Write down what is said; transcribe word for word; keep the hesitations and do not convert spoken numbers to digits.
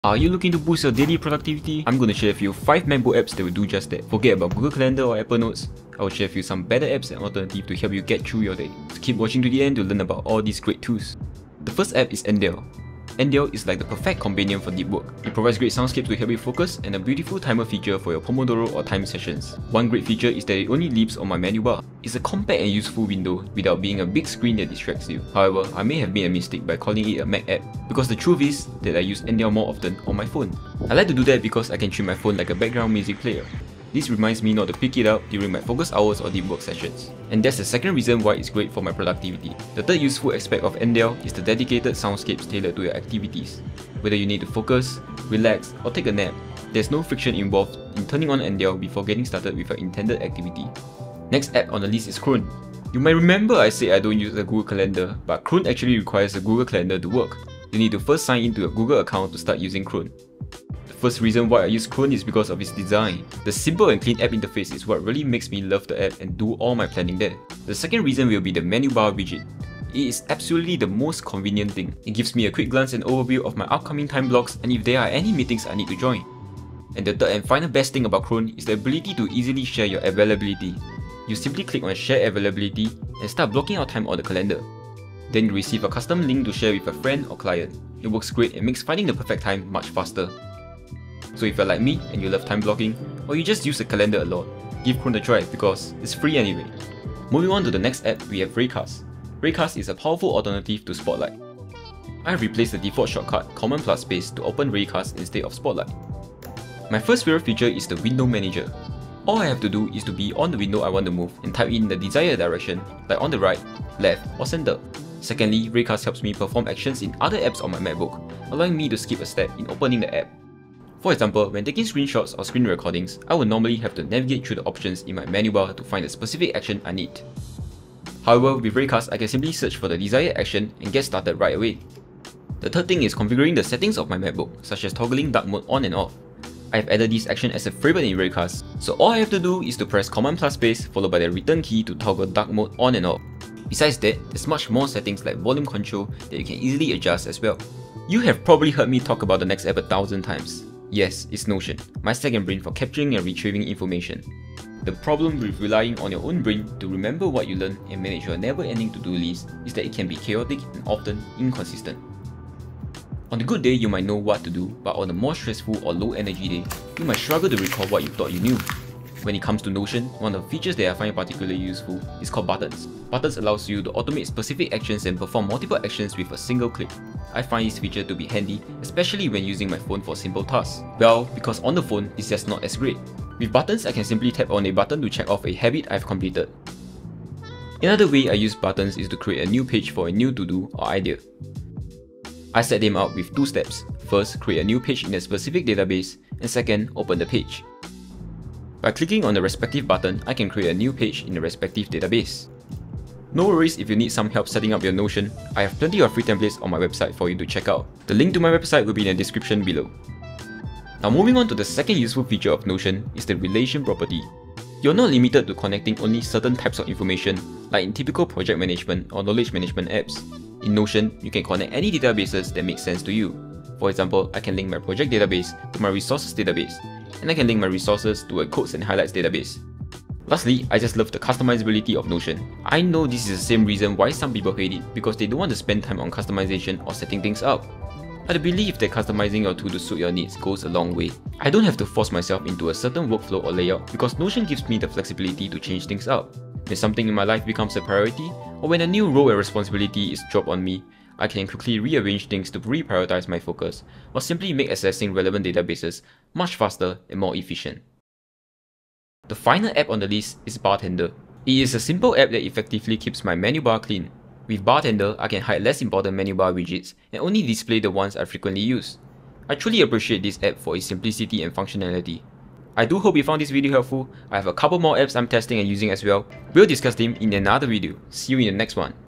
Are you looking to boost your daily productivity? I'm going to share with you five MacBook apps that will do just that. Forget about Google Calendar or Apple Notes. I will share with you some better apps and alternatives to help you get through your day. So keep watching to the end to learn about all these great tools. The first app is Endel. Endel is like the perfect companion for deep work. It provides great soundscapes to help you focus and a beautiful timer feature for your Pomodoro or time sessions. One great feature is that it only lives on my menu bar. It's a compact and useful window without being a big screen that distracts you. However, I may have made a mistake by calling it a Mac app because the truth is that I use Endel more often on my phone. I like to do that because I can treat my phone like a background music player. This reminds me not to pick it up during my focus hours or deep work sessions. And that's the second reason why it's great for my productivity. The third useful aspect of Endel is the dedicated soundscapes tailored to your activities. Whether you need to focus, relax, or take a nap, there's no friction involved in turning on Endel before getting started with your intended activity. Next app on the list is Chrome. You might remember I said I don't use a Google Calendar, but Chrome actually requires a Google Calendar to work. You need to first sign into your Google account to start using Chrome. The first reason why I use Chrome is because of its design. The simple and clean app interface is what really makes me love the app and do all my planning there. The second reason will be the menu bar widget. It is absolutely the most convenient thing. It gives me a quick glance and overview of my upcoming time blocks and if there are any meetings I need to join. And the third and final best thing about Chrome is the ability to easily share your availability. You simply click on Share Availability and start blocking out time on the calendar. Then you receive a custom link to share with a friend or client. It works great and makes finding the perfect time much faster. So if you're like me and you love time blocking, or you just use the calendar a lot, give Chrome a try because it's free anyway. Moving on to the next app, we have Raycast. Raycast is a powerful alternative to Spotlight. I have replaced the default shortcut Command plus Space to open Raycast instead of Spotlight. My first favorite feature is the window manager. All I have to do is to be on the window I want to move and type in the desired direction, like on the right, left, or center. Secondly, Raycast helps me perform actions in other apps on my MacBook, allowing me to skip a step in opening the app. For example, when taking screenshots or screen recordings, I would normally have to navigate through the options in my menu bar to find the specific action I need. However, with Raycast, I can simply search for the desired action and get started right away. The third thing is configuring the settings of my MacBook, such as toggling dark mode on and off. I have added this action as a favorite in Raycast, so all I have to do is to press Command plus Space followed by the return key to toggle dark mode on and off. Besides that, there's much more settings like volume control that you can easily adjust as well. You have probably heard me talk about the next app a thousand times. Yes, it's Notion, my second brain for capturing and retrieving information. The problem with relying on your own brain to remember what you learn and manage your never-ending to-do list is that it can be chaotic and often inconsistent. On a good day, you might know what to do, but on a more stressful or low-energy day, you might struggle to recall what you thought you knew. When it comes to Notion, one of the features that I find particularly useful is called buttons. Buttons allows you to automate specific actions and perform multiple actions with a single click. I find this feature to be handy, especially when using my phone for simple tasks. Well, because on the phone, it's just not as great. With buttons, I can simply tap on a button to check off a habit I've completed. Another way I use buttons is to create a new page for a new to-do or idea. I set them out with two steps. First, create a new page in a specific database, and second, open the page. By clicking on the respective button, I can create a new page in the respective database. No worries if you need some help setting up your Notion, I have plenty of free templates on my website for you to check out. The link to my website will be in the description below. Now moving on to the second useful feature of Notion is the relation property. You're not limited to connecting only certain types of information, like in typical project management or knowledge management apps. In Notion, you can connect any databases that make sense to you. For example, I can link my project database to my resources database, and I can link my resources to a codes and highlights database. Lastly, I just love the customizability of Notion. I know this is the same reason why some people hate it, because they don't want to spend time on customization or setting things up. I believe that customizing your tool to suit your needs goes a long way. I don't have to force myself into a certain workflow or layout because Notion gives me the flexibility to change things up. When something in my life becomes a priority, or when a new role and responsibility is dropped on me, I can quickly rearrange things to reprioritize my focus, or simply make accessing relevant databases much faster and more efficient. The final app on the list is Bartender. It is a simple app that effectively keeps my menu bar clean. With Bartender, I can hide less important menu bar widgets and only display the ones I frequently use. I truly appreciate this app for its simplicity and functionality. I do hope you found this video helpful. I have a couple more apps I'm testing and using as well. We'll discuss them in another video. See you in the next one.